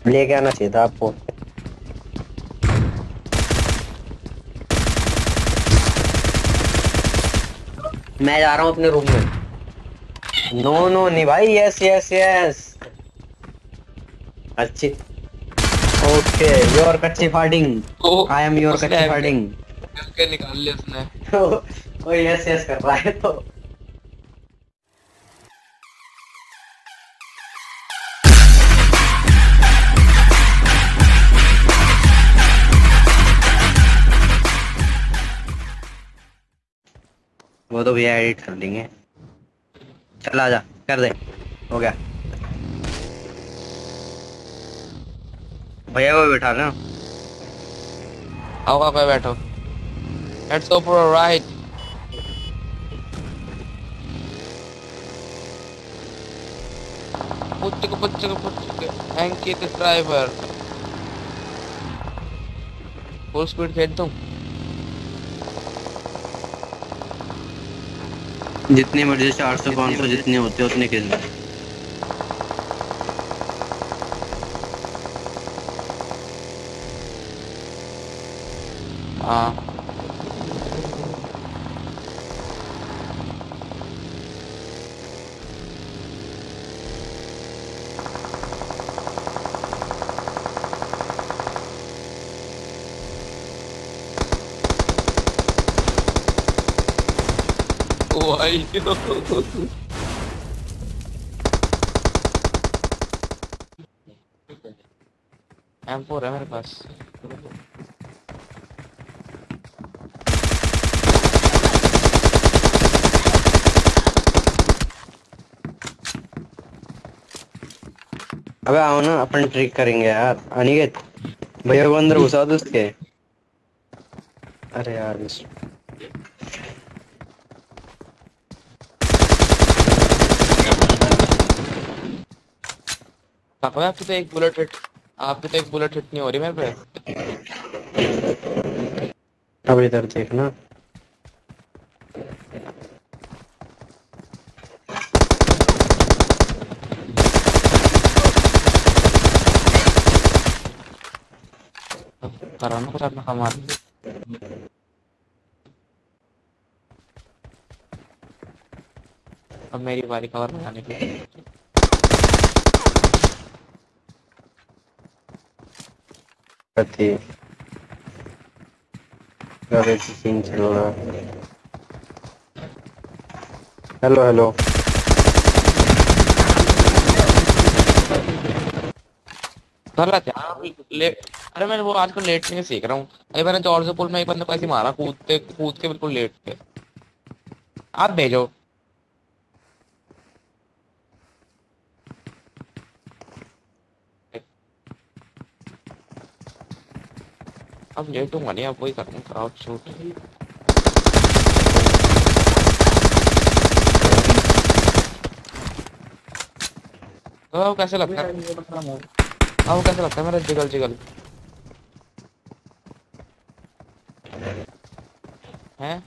लेके आना चाहिए था आपको। मैं जा रहा हूँ अपने रूम में। नो नो नहीं भाई, यस यस यस। अच्छी। ओके, योर कच्ची फाइटिंग। आई एम योर उसने कच्ची एमके फाइटिंग। एमके निकाल लिया उसने। वो यस यस कर रहा है तो। वो तो भैया एडिट कर देंगे। चल आजा, कर दे। हो गया। भैया को बैठा ना। आओ कोई बैठो। Let's go for a ride. पुच्चक एमके द ड्राइवर। फुल स्पीड खेल दूं? जितनी मर्जी 400 500 जितने होते हैं उतने खेल। हाँ। ओ भाई M4 है मेरे पास। अबे आओ ना, अपन ट्रिक करेंगे यार। अनिकेत भैया को अंदर घुसा दो उसके। अरे यार आपकी तो एक बुलेट हिट। आपकी तो एक बुलेट हिट नहीं हो रही मेरे पे। अब इधर देखना। कराना कुछ अपना कमाल। अब मेरी बारी कवर लगाने की। कथी सीन चल रहा है। Hello hello. गलत यार लेट। अरे मैं वो आजकल लेट नहीं सीख रहा हूँ। अरे मैंने जॉर्ज पुल में एक बंदे को ऐसे मारा कूद के बिल्कुल लेट के। आप भेजो। अब लेटूंगा नहीं, अब वही करूँगा क्राउड शूट। तो अब कैसे लगता है? अब कैसे लगता है मेरा जिगल जिगल है?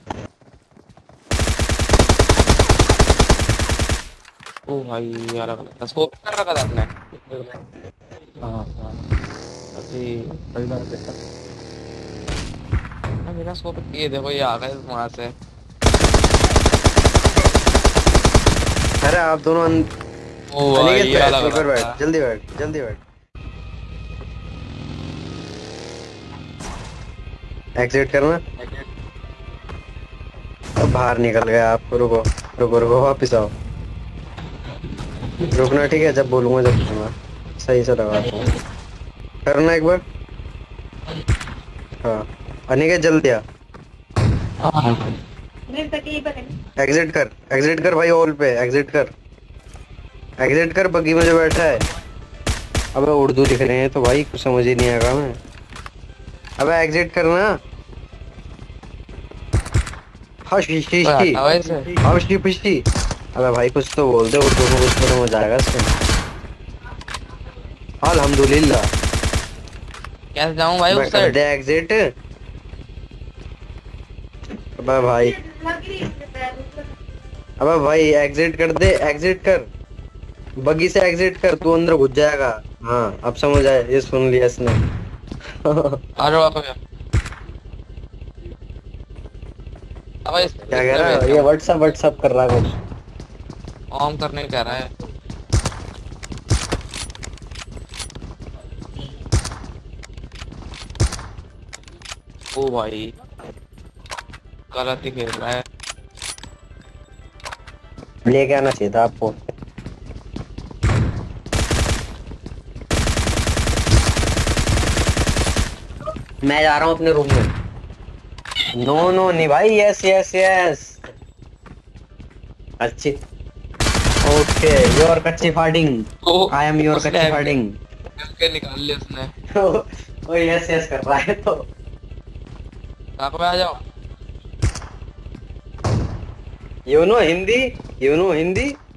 ओ भाई यार स्कोप कर रखा था आपने। हाँ हाँ। अभी सही बात है। मेरा स्कोप ये देखो, ये आ गए वहां से। अरे आप दोनों ओ भाई अनिकेत ये बैठ, अलग ऊपर अलग था। बैठ, जल्दी बैठ जल्दी बैठ। एग्जिट करना। अब बाहर निकल गया आप। रुको रुको रुको, वापिस आओ। रुकना, ठीक है? जब बोलूंगा जब रुकूंगा। सही से लगा तो करना एक बार। हाँ अनिकेत जल्दी आ। एग्जिट कर भाई, ऑल पे एग्जिट कर। एग्जिट कर, बग्गी में जो बैठा है। अबे उर्दू लिख रहे हैं तो भाई कुछ समझ ही नहीं आएगा मैं। अबे एग्जिट करना। हशी शीशी हशी पिशी। अबे भाई कुछ तो बोल दे उर्दू में, कुछ तो समझ आएगा इसमें। अल्हम्दुलिल्लाह। कैसे जाऊं भाई उस कर साइड? दे एग्जिट। अबे भाई, अबे भाई एग्जिट कर दे, एग्जिट कर। बग्गी से एग्जिट कर, तू अंदर घुस जाएगा। हाँ अब समझ आया, ये सुन लिया इसने। आ जाओ आप यार। अब क्या कह रहा है ये? व्हाट्सअप व्हाट्सअप कर रहा है कुछ। ऑन करने कह रहा है। ओ भाई गलत ही खेल रहा है। लेके आना चाहिए था आपको। मैं जा रहा हूँ अपने रूम में। नो नो नहीं भाई, यस यस यस। अच्छी। ओके योर कच्ची फाइटिंग। आई एम योर कच्ची फाइटिंग। के निकाल लिया उसने। ओ यस यस कर रहा है तो। कहाँ पे आ जाओ। You know Hindi, you know Hindi.